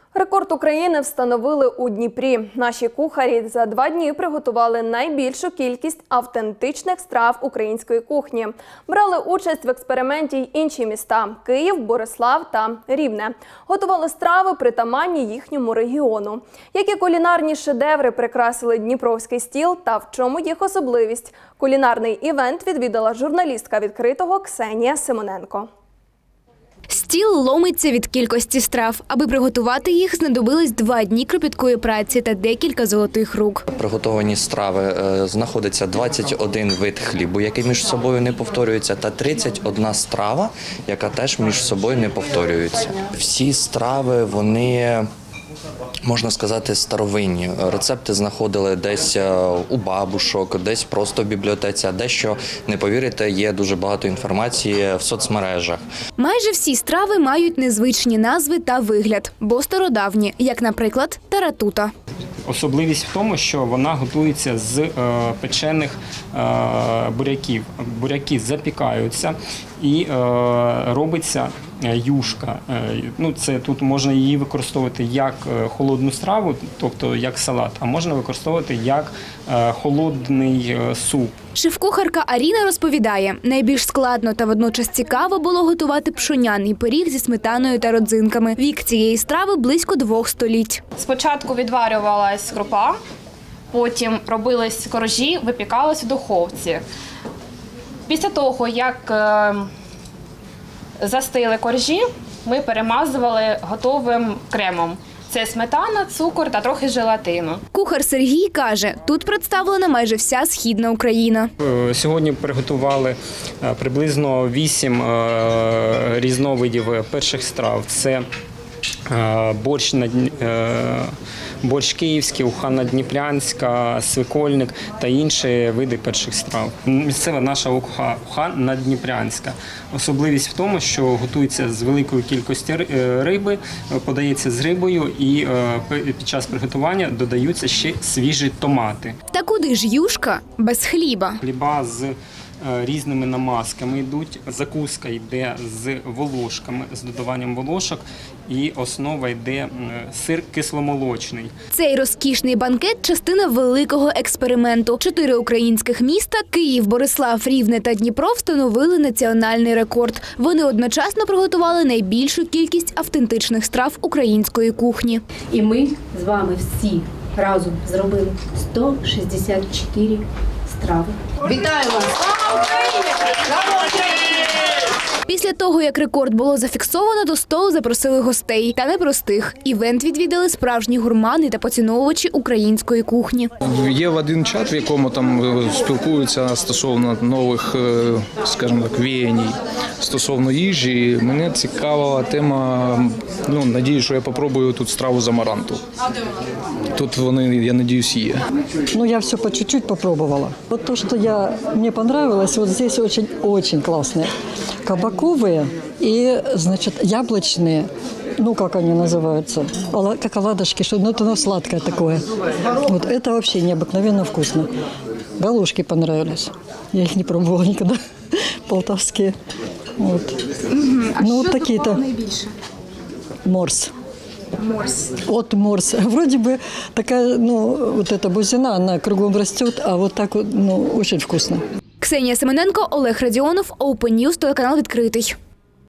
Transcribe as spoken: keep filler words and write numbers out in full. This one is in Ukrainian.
Рекорд України встановили у Дніпрі. Наші кухарі за два дні приготували найбільшу кількість автентичних страв української кухні. Брали участь в експерименті й інші міста – Київ, Борислав та Рівне. Готували страви, притаманні їхньому регіону. Які кулінарні шедеври прикрасили дніпровський стіл та в чому їх особливість? Кулінарний івент відвідала журналістка «Відкритого» Ксенія Симоненко. Стіл ломиться від кількості страв. Аби приготувати їх, знадобились два дні кропіткої праці та декілька золотих рук. Приготовані страви знаходиться двадцять один вид хлібу, який між собою не повторюється, та тридцять одна страва, яка теж між собою не повторюється. Всі страви, вони, можна сказати, старовинні. Рецепти знаходили десь у бабушок, десь просто в бібліотеці, а дещо, не повірите, є дуже багато інформації в соцмережах. Майже всі страви мають незвичні назви та вигляд, бо стародавні, як, наприклад, таратута. Особливість в тому, що вона готується з е, печених е, буряків. Буряки запікаються і е, робиться юшка. Е, ну, це тут можна її використовувати як холодну страву, тобто як салат, а можна використовувати як е, холодний е, суп. Шеф-кухарка Аріна розповідає, найбільш складно та водночас цікаво було готувати пшоняний пиріг зі сметаною та родзинками. Вік цієї страви близько двох століть. Спочатку відварювалась крупа, потім робились коржі, випікалось в духовці. Після того, як застили коржі, ми перемазували готовим кремом. Це сметана, цукор та трохи желатину. Кухар Сергій каже, тут представлена майже вся східна Україна. Сьогодні приготували приблизно вісім різновидів перших страв. Це борщ, борщ київський, уха наддніпрянська, свекольник та інші види перших страв. Місцева наша уха, уха наддніпрянська. Особливість в тому, що готується з великою кількістю риби, подається з рибою і під час приготування додаються ще свіжі томати. Та куди ж юшка без хліба? Хліба з різними намазками йдуть, закуска йде з волошками, з додаванням волошок, і основа йде сир кисломолочний. Цей розкішний банкет – частина великого експерименту. Чотири українських міста – Київ, Борислав, Рівне та Дніпро – встановили національний рекорд. Вони одночасно приготували найбільшу кількість автентичних страв української кухні. І ми з вами всі разом зробили сто шістдесят чотири страви. Вітаю вас! Слава Україні! Слава Україні! Після того, як рекорд було зафіксовано, до столу запросили гостей. Та не простих. Івент відвідали справжні гурмани та поціновувачі української кухні. Є один чат, в якому там спілкуються стосовно нових, скажімо так, веянь стосовно їжі. Мене цікавила тема, ну, надію, що я попробую тут страву з амаранту. Тут вони, я надіюсь, є. Ну, я все по чуть-чуть попробовала. Вот то, что я, мне понравилось, вот здесь очень-очень классные. Кабаковые и, значит, яблочные, ну, как они называются, как оладушки, что, ну, это оно сладкое такое. Вот это вообще необыкновенно вкусно. Галушки понравились. Я их не пробовала никогда, полтавские. Вот. А ну, вот такие-то. Морс. Морс. От морс. Вроде бы такая, ну, вот эта бузина, она кругом растет, а вот так вот, ну, очень вкусно. Ксенія Симоненко, Олег Радіонов, Open News, телеканал «Відкритий».